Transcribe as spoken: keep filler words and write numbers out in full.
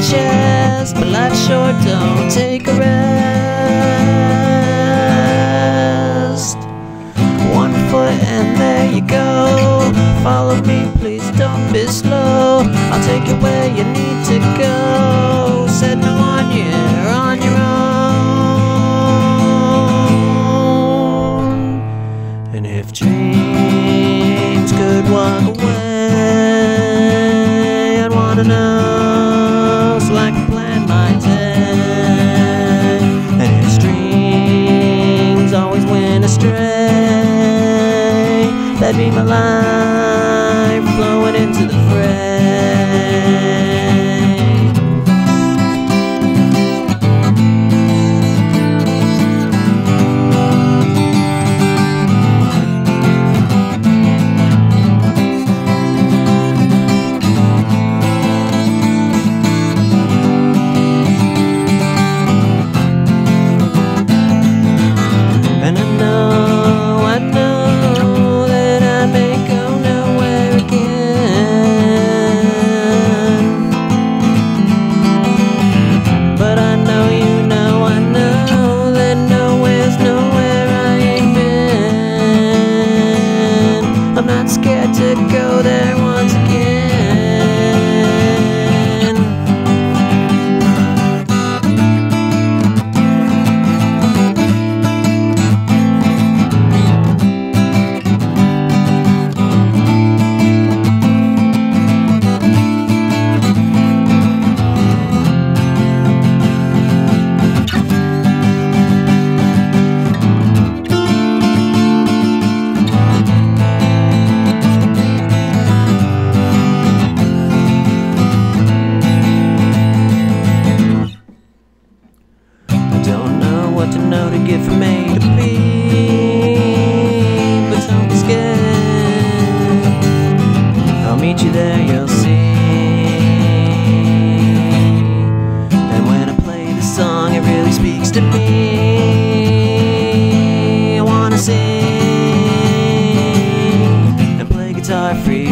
chest, but life's short, don't take a rest. One foot and there you go. Follow me, please don't be slow. I'll take you where you need to go. Said no one, you're on your own. And if dreams could walk away, I'd wanna know so I can plan my day. And if strings always went astray, that'd be my life flowing into the fray. And I know, I know that I may go nowhere again, but I know you know, I know that nowhere's nowhere I ain't been. I'm not scared to go there once again. What to know to get from A to B, but don't be scared, I'll meet you there, you'll see. And when I play the song, it really speaks to me. I wanna sing and play guitar free.